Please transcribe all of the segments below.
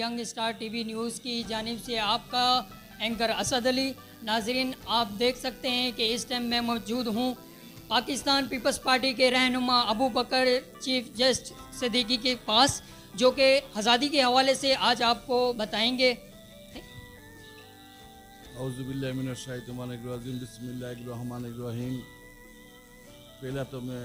Young star TV news की जानिब से आपका एंकर असद अली। नाजरीन, आप देख सकते हैं कि इस टाइम मैं मौजूद हूँ पाकिस्तान पीपल्स पार्टी के रहनुमा अबू बकर चीफ जस्टिस सिद्दीकी के पास, जो कि आज़ादी के हवाले से आज आपको बताएंगे। बिस्मिल्लाहिर्रहमानिर्रहीम। पहला तो मैं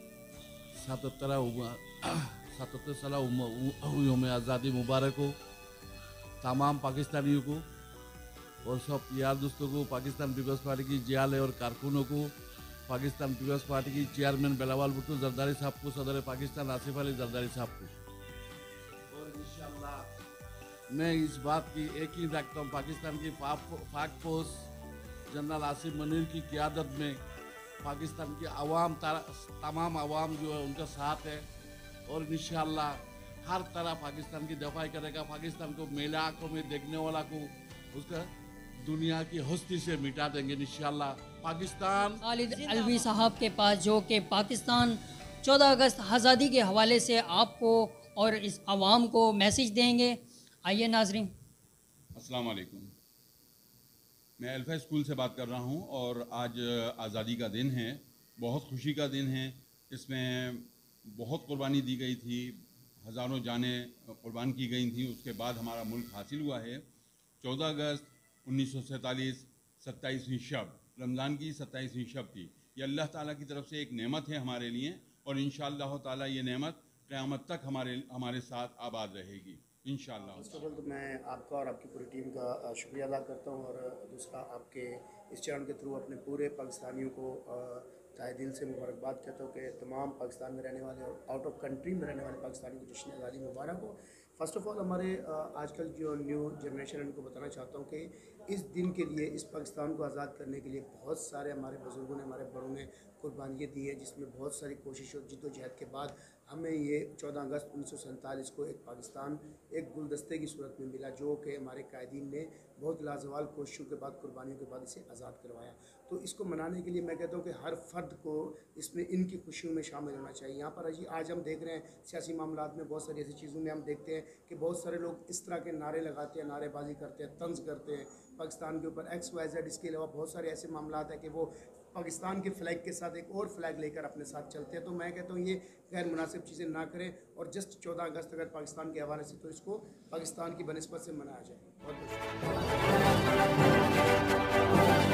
77 साल में आज़ादी मुबारक हो तमाम पाकिस्तानियों को और सब यार दोस्तों को, पाकिस्तान पीपल्स पार्टी की जियाले और कारकुनों को, पाकिस्तान पीपल्स पार्टी की चेयरमैन बिलावल भुट्टो जरदारी साहब को, सदर पाकिस्तान आसिफ अली जरदारी साहब को। और इंशाअल्लाह मैं इस बात की यकीन रखता हूँ पाकिस्तान की पाक फौज जनरल आसिफ मनीर की क़यादत में पाकिस्तान की तमाम आवाम जो है उनका साथ है और इंशाअल्लाह हर तरह पाकिस्तान की दफाई करेगा। पाकिस्तान को मेला आंखों में देखने वाला को उसका दुनिया की हस्ती से मिटा देंगे इंशाअल्लाह। पाकिस्तान खालिद अलवी साहब के पास, जो कि पाकिस्तान 14 अगस्त आज़ादी के हवाले से आपको और इस आवाम को मैसेज देंगे। आइए नाजरीन। अस्सलाम वालेकुम, मैं अल्फा स्कूल से बात कर रहा हूं और आज आज़ादी का दिन है, बहुत खुशी का दिन है। इसमें बहुत कुर्बानी दी गई थी, हज़ारों जानें कुर्बान की गई थी, उसके बाद हमारा मुल्क हासिल हुआ है। 14 अगस्त 1947 27वीं शब, रमज़ान की 27वीं शब थी। ये अल्लाह ताला की तरफ से एक नेमत है हमारे लिए और इंशाअल्लाह ताला ये नेमत क़यामत तक हमारे साथ आबाद रहेगी इंशाअल्लाह। फर्स्ट ऑफ ऑल तो मैं आपका और आपकी पूरी टीम का शुक्रिया अदा करता हूँ और दूसरा आपके इस चैनल के थ्रू अपने पूरे पाकिस्तानियों को तहे दिल से मुबारकबाद कहता हूँ कि तमाम पाकिस्तान में रहने वाले और आउट ऑफ कंट्री में रहने वाले पाकिस्तानी को जश्न आज़ादी मुबारक हो। फ़र्स्ट ऑफ़ ऑल हमारे आजकल जो न्यू जनरेशन है उनको बताना चाहता हूँ कि इस दिन के लिए, इस पाकिस्तान को आज़ाद करने के लिए बहुत सारे हमारे बुज़ुर्गों ने, हमारे बड़ों ने कुर्बानियाँ दी है, जिसमें बहुत सारी कोशिश और जिद्दोजहद के बाद हमें ये 14 अगस्त 1947 को एक पाकिस्तान एक गुलदस्ते की सूरत में मिला, जो कि हमारे कायदीन ने बहुत लाजवाल कोशिशों के बाद, कुर्बानियों के बाद इसे आज़ाद करवाया। तो इसको मनाने के लिए मैं कहता हूँ कि हर फ़र्द को इसमें इनकी खुशियों में शामिल होना चाहिए। यहाँ पर आज हम देख रहे हैं सियासी मामलात में बहुत सारी ऐसी चीज़ों में हम देखते हैं कि बहुत सारे लोग इस तरह के नारे लगाते हैं, नारेबाजी करते हैं, तंज करते हैं पाकिस्तान के ऊपर XYZ। इसके अलावा बहुत सारे ऐसे मामलात हैं कि वो पाकिस्तान के फ़्लैग के साथ एक और फ्लैग लेकर अपने साथ चलते हैं। तो मैं कहता हूँ ये गैर मुनासिब चीज़ें ना करें और जस्ट 14 अगस्त अगर पाकिस्तान के हवाले से तो इसको पाकिस्तान की बनिस्बत से मनाया जाए। बहुत बहुत